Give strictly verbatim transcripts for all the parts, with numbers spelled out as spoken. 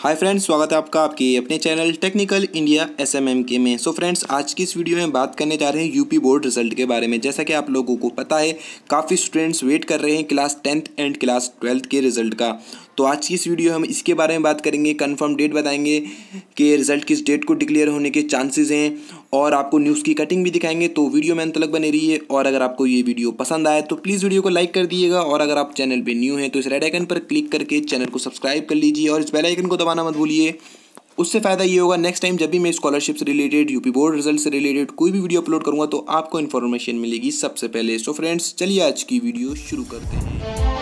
Hi friends, स्वागत है आपका आपके अपने चैनल टेक्निकल इंडिया एसएमएम के में। सो फ्रेंड्स, आज की इस वीडियो में बात करने जा रहे हैं यूपी बोर्ड रिजल्ट के बारे में। जैसा कि आप लोगों को पता है, काफ़ी स्टूडेंट्स वेट कर रहे हैं class tenth and class twelfth के रिजल्ट का। तो आज की इस वीडियो हम इसके बारे में बात करेंगे, कंफर्म डेट बताएंगे कि रिजल्ट किस डेट को डिक्लेयर होने के चांसेस हैं, और आपको न्यूज़ की कटिंग भी दिखाएंगे। तो वीडियो में अंत तक बने रहिए, और अगर आपको ये वीडियो पसंद आए तो प्लीज़ वीडियो को लाइक कर दिएगा, और अगर आप चैनल पे न्यू हैं तो इस रेड आइकन पर क्लिक करके चैनल को सब्सक्राइब कर लीजिए और इस बेल आइकन को दबाना मत भूलिए। उससे फ़ायदा ये होगा, नेक्स्ट टाइम जब भी मैं स्कॉलरशिप से रिलेटेड, यूपी बोर्ड रिजल्ट से रिलेटेड कोई भी वीडियो अपलोड करूँगा तो आपको इन्फॉर्मेशन मिलेगी सबसे पहले। सो फ्रेंड्स, चलिए आज की वीडियो शुरू करते हैं।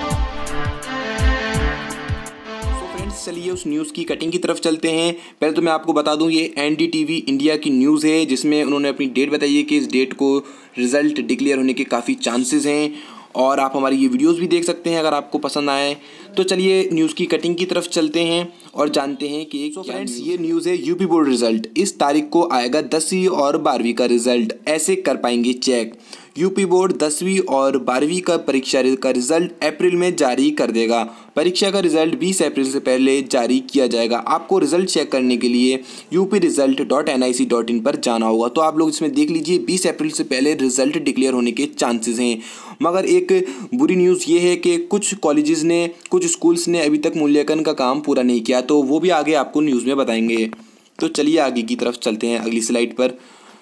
चलिए उस न्यूज़ की कटिंग की तरफ चलते हैं। पहले तो मैं आपको बता दूं, ये एनडीटीवी इंडिया की न्यूज़ है, जिसमें उन्होंने अपनी डेट बताई है कि इस डेट को रिज़ल्ट डिक्लेयर होने के काफ़ी चांसेस हैं, और आप हमारी ये वीडियोस भी देख सकते हैं अगर आपको पसंद आए। तो चलिए न्यूज़ की कटिंग की तरफ चलते हैं और जानते हैं कि एक फ्रेंड्स ये न्यूज़ है, यूपी बोर्ड रिजल्ट इस तारीख को आएगा दसवीं और बारहवीं का रिजल्ट, ऐसे कर पाएंगे चेक। यूपी बोर्ड दसवीं और बारहवीं का परीक्षा का रिजल्ट अप्रैल में जारी कर देगा। परीक्षा का रिजल्ट बीस अप्रैल से पहले जारी किया जाएगा। आपको रिजल्ट चेक करने के लिए UP result dot N I C dot in पर जाना होगा। तो आप लोग इसमें देख लीजिए, बीस अप्रैल से पहले रिजल्ट डिक्लेयर होने के चांसेस हैं। मगर एक बुरी न्यूज़ ये है कि कुछ कॉलेजेस ने, कुछ स्कूल्स ने अभी तक मूल्यांकन का काम पूरा नहीं किया, तो वो भी आगे आपको न्यूज़ में बताएंगे। तो चलिए आगे की तरफ चलते हैं, अगली स्लाइड पर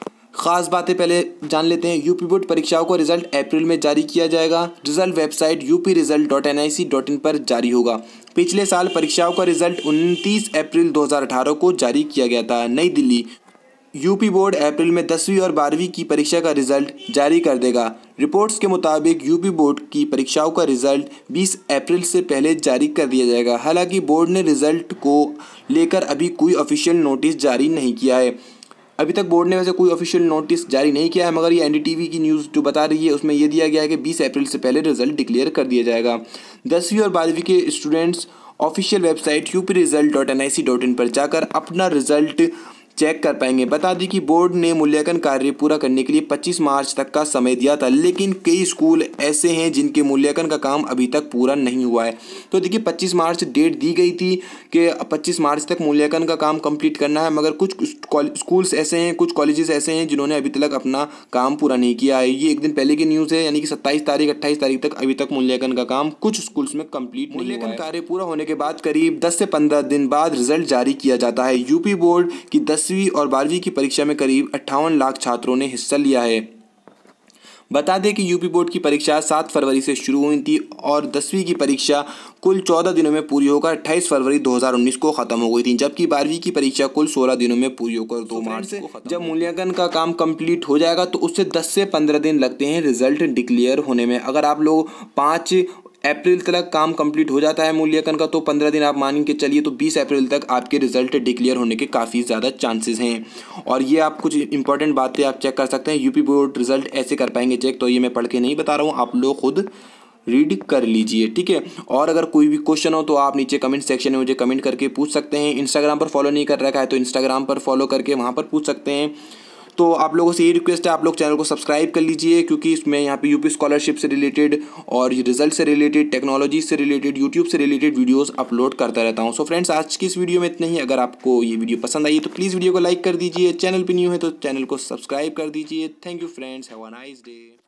खास बातें पहले जान लेते हैं। यूपी बोर्ड परीक्षाओं का रिजल्ट अप्रैल में जारी किया जाएगा। Result website UP result dot N I C dot in पर जारी होगा। पिछले साल परीक्षाओं का रिजल्ट उनतीस अप्रैल दो हज़ार अठारह को जारी किया गया था। नई दिल्ली, यूपी बोर्ड अप्रैल में दसवीं और बारहवीं की परीक्षा का रिजल्ट जारी कर देगा। रिपोर्ट्स के मुताबिक यूपी बोर्ड की परीक्षाओं का रिजल्ट बीस अप्रैल से पहले जारी कर दिया जाएगा। हालांकि बोर्ड ने रिजल्ट को लेकर अभी कोई ऑफिशियल नोटिस जारी नहीं किया है। अभी तक बोर्ड ने वैसे कोई ऑफिशियल नोटिस जारी नहीं किया है, मगर ये एनडीटीवी की न्यूज़ जो बता रही है उसमें ये दिया गया है कि बीस अप्रैल से पहले रिजल्ट डिक्लेयर कर दिया जाएगा। दसवीं और बारहवीं के students official website UP result dot N I C dot in पर जाकर अपना रिजल्ट चेक कर पाएंगे। बता दें कि बोर्ड ने मूल्यांकन कार्य पूरा करने के लिए पच्चीस मार्च तक का समय दिया था, लेकिन कई स्कूल ऐसे हैं जिनके मूल्यांकन का काम अभी तक पूरा नहीं हुआ है। तो देखिए, पच्चीस मार्च डेट दी गई थी कि पच्चीस मार्च तक मूल्यांकन का काम कंप्लीट करना है, मगर कुछ स्कूल्स ऐसे हैं, कुछ कॉलेजेस ऐसे हैं जिन्होंने अभी तक अपना काम पूरा नहीं किया है। ये एक दिन पहले की न्यूज़ है, यानी कि सत्ताईस तारीख अट्ठाईस तारीख तक अभी तक मूल्यांकन का काम कुछ स्कूल्स में कंप्लीट नहीं हुआ है। मूल्यांकन कार्य पूरा होने के बाद करीब दस से पंद्रह दिन बाद रिजल्ट जारी किया जाता है। यूपी बोर्ड की दसवीं और बारहवीं की परीक्षा में करीब अट्ठावन लाख छात्रों ने हिस्सा लिया है। बता दें कि यूपी बोर्ड की परीक्षा सात फरवरी से शुरू हुई थी और दसवीं की परीक्षा कुल चौदह दिनों में पूरी होकर अट्ठाईस फरवरी दो हज़ार उन्नीस को खत्म हो गई थी, जबकि बारहवीं की परीक्षा कुल सोलह दिनों में पूरी होकर दो मार्च को खत्म। जब मूल्यांकन का काम कंप्लीट हो जाएगा तो उससे दस से पंद्रह दिन लगते हैं रिजल्ट डिक्लेयर होने में। अगर आप लोग पाँच अप्रैल तक काम कंप्लीट हो जाता है मूल्यांकन का, तो पंद्रह दिन आप मान के चलिए, तो बीस अप्रैल तक आपके रिजल्ट डिक्लेयर होने के काफ़ी ज़्यादा चांसेस हैं। और ये आप कुछ इंपॉर्टेंट बातें आप चेक कर सकते हैं। यूपी बोर्ड रिजल्ट ऐसे कर पाएंगे चेक, तो ये मैं पढ़ के नहीं बता रहा हूँ, आप लोग खुद रीड कर लीजिए, ठीक है। और अगर कोई भी क्वेश्चन हो तो आप नीचे कमेंट सेक्शन में मुझे कमेंट करके पूछ सकते हैं। इंस्टाग्राम पर फॉलो नहीं कर रखा है तो इंस्टाग्राम पर फॉलो करके वहाँ पर पूछ सकते हैं। तो आप लोगों से ये रिक्वेस्ट है, आप लोग चैनल को सब्सक्राइब कर लीजिए, क्योंकि इसमें यहाँ पे यूपी स्कॉलरशिप से रिलेटेड और रिजल्ट से रिलेटेड, टेक्नोलॉजी से रिलेटेड, यूट्यूब से रिलेटेड वीडियोस अपलोड करता रहता हूँ। सो फ्रेंड्स, आज की इस वीडियो में इतना ही। अगर आपको ये वीडियो पसंद आई तो प्लीज़ वीडियो को लाइक कर दीजिए, चैनल पर न्यू है तो चैनल को सब्सक्राइब कर दीजिए। Thank you friends, have a nice day.